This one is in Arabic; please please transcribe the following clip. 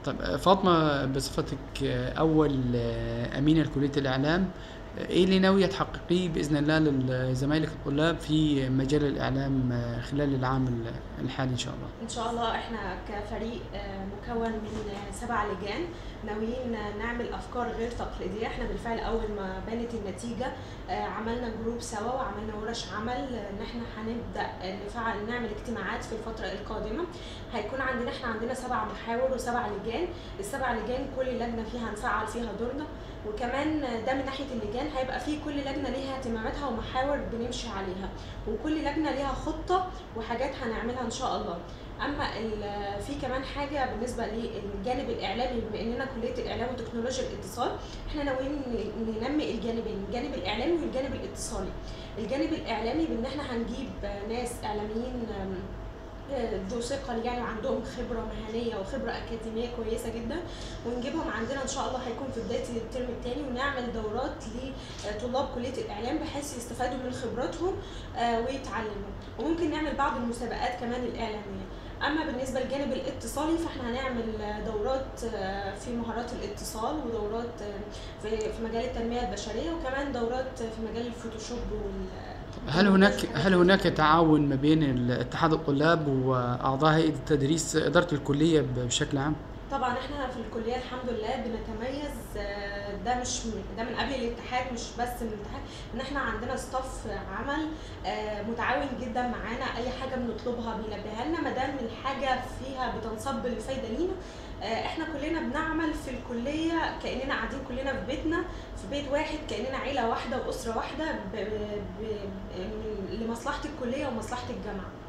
طب فاطمة، بصفتك أول أمينة لكلية الإعلام، إيه اللي ناوية تحققيه بإذن الله لزمايلك الطلاب في مجال الإعلام خلال العام الحالي إن شاء الله؟ ان شاء الله احنا كفريق مكون من 7 لجان، ناويين نعمل افكار غير تقليديه. احنا بالفعل اول ما بانت النتيجه عملنا جروب سوا وعملنا ورش عمل ان احنا هنبدا نعمل اجتماعات في الفتره القادمه. هيكون احنا عندنا 7 محاور و7 لجان. ال7 لجان كل لجنه فيها هنفعل فيها دورنا، وكمان ده من ناحيه اللجان هيبقى في كل لجنه ليها اهتماماتها ومحاور بنمشي عليها، وكل لجنه ليها خطه وحاجات هنعملها ان شاء الله. اما في كمان حاجه بالنسبه للجانب الاعلامي، بما اننا كليه الاعلام وتكنولوجيا الاتصال، احنا ناويين ننمي الجانبين، الجانب الاعلامي والجانب الاتصالي. الجانب الاعلامي بان احنا هنجيب ناس اعلاميين ذو ثقة، يعني عندهم خبرة مهنية وخبرة أكاديمية كويسة جدا، ونجيبهم عندنا إن شاء الله. هيكون في بداية الترم الثاني، ونعمل دورات لطلاب كلية الإعلام بحيث يستفادوا من خبراتهم ويتعلموا، وممكن نعمل بعض المسابقات كمان الإعلامية. أما بالنسبة للجانب الاتصالي فإحنا هنعمل دورات في مهارات الاتصال، ودورات في مجال التنمية البشرية، وكمان دورات في مجال الفوتوشوب هل هناك تعاون ما بين اتحاد الطلاب وأعضاء هيئة التدريس إدارة الكلية بشكل عام؟ طبعا احنا في الكليه الحمد لله بنتميز، ده مش ده من قبل الاتحاد، مش بس من الاتحاد، ان احنا عندنا ستاف عمل متعاون جدا معانا. اي حاجه بنطلبها بيلبيها لنا ما دام الحاجه فيها بتنصب للفايده لينا. احنا كلنا بنعمل في الكليه كاننا قاعدين كلنا في بيتنا، في بيت واحد، كاننا عيله واحده واسره واحده لمصلحه الكليه ومصلحه الجامعه.